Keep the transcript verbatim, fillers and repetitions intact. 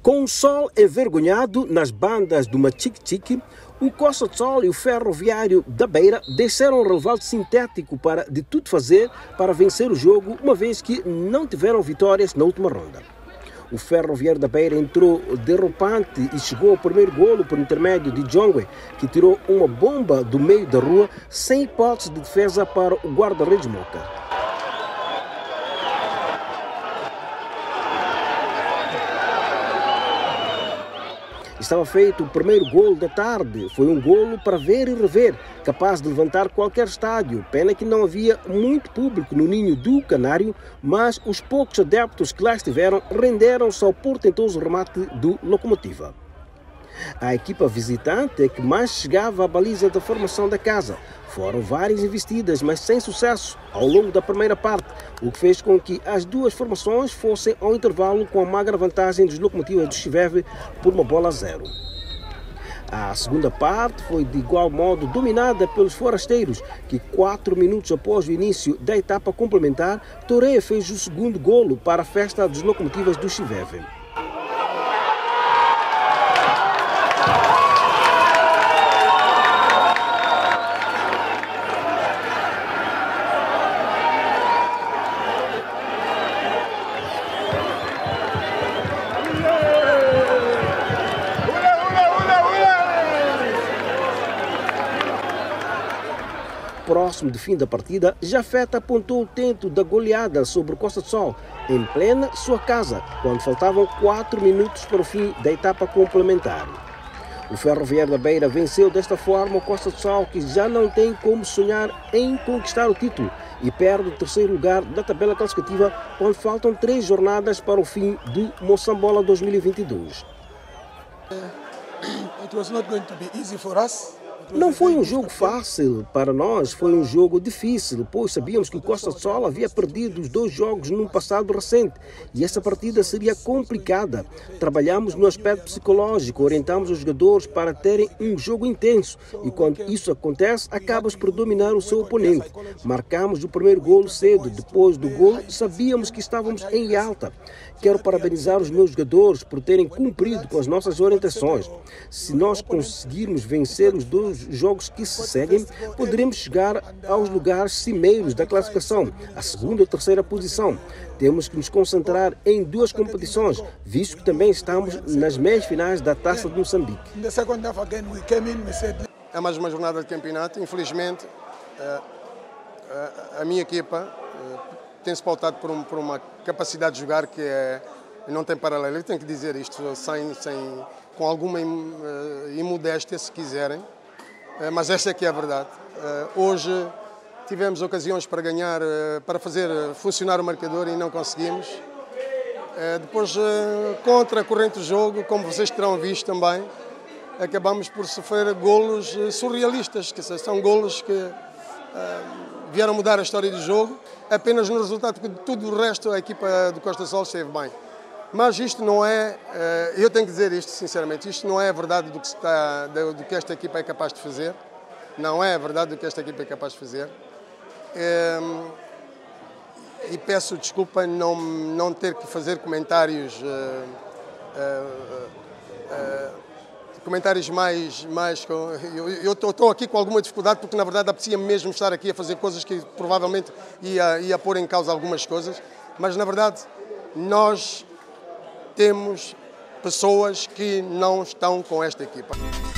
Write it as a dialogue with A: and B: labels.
A: Com o sol envergonhado nas bandas do Machique-Chique, o Costa do Sol e o Ferroviário da Beira desceram o relevado sintético para de tudo fazer para vencer o jogo, uma vez que não tiveram vitórias na última ronda. O Ferroviário da Beira entrou derrapante e chegou ao primeiro golo por intermédio de Jongwe, que tirou uma bomba do meio da rua sem hipótese de defesa para o guarda-redes Moca. Estava feito o primeiro golo da tarde. Foi um golo para ver e rever, capaz de levantar qualquer estádio. Pena que não havia muito público no ninho do Canário, mas os poucos adeptos que lá estiveram renderam-se ao portentoso remate do Locomotiva. A equipa visitante é que mais chegava à baliza da formação da casa. Foram várias investidas, mas sem sucesso ao longo da primeira parte, o que fez com que as duas formações fossem ao intervalo com a magra vantagem dos Locomotivas do Chiveve por uma bola a zero. A segunda parte foi de igual modo dominada pelos forasteiros, que quatro minutos após o início da etapa complementar, Toreia fez o segundo golo para a festa dos Locomotivas do Chiveve. Próximo do fim da partida, Jafeta apontou o tento da goleada sobre o Costa do Sol, em plena sua casa, quando faltavam quatro minutos para o fim da etapa complementar. O Ferroviário da Beira venceu desta forma o Costa do Sol, que já não tem como sonhar em conquistar o título, e perde o terceiro lugar da tabela classificativa quando faltam três jornadas para o fim do Moçambola dois mil e vinte e dois.
B: It was not going to be easy for us.
A: Não foi um jogo fácil para nós, foi um jogo difícil, pois sabíamos que o Costa do Sol havia perdido os dois jogos num passado recente e essa partida seria complicada. Trabalhamos no aspecto psicológico, orientamos os jogadores para terem um jogo intenso e quando isso acontece, acabas por dominar o seu oponente. Marcamos o primeiro golo cedo, depois do golo sabíamos que estávamos em alta. Quero parabenizar os meus jogadores por terem cumprido com as nossas orientações. Se nós conseguirmos vencer os dois jogos que se seguem, poderemos chegar aos lugares cimeiros da classificação, a segunda ou terceira posição. Temos que nos concentrar em duas competições, visto que também estamos nas meias finais da Taça de Moçambique.
C: É mais uma jornada de campeonato. Infelizmente, a minha equipa tem-se pautado por, um, por uma capacidade de jogar que é, não tem paralelo. Eu tenho que dizer isto sem, sem, com alguma imodéstia, se quiserem, mas esta é que é a verdade. Hoje tivemos ocasiões para ganhar, para fazer funcionar o marcador e não conseguimos. Depois, contra a corrente do jogo, como vocês terão visto também, acabamos por sofrer golos surrealistas, que são golos que vieram mudar a história do jogo, apenas no resultado, porque tudo o resto a equipa do Costa do Sol esteve bem. Mas isto não é, eu tenho que dizer isto sinceramente, isto não é a verdade do que, está, do que esta equipa é capaz de fazer, não é a verdade do que esta equipa é capaz de fazer. E peço desculpa não, não ter que fazer comentários, comentários mais... mais eu estou aqui com alguma dificuldade porque na verdade apetecia mesmo estar aqui a fazer coisas que provavelmente ia, ia pôr em causa algumas coisas, mas na verdade nós temos pessoas que não estão com esta equipa.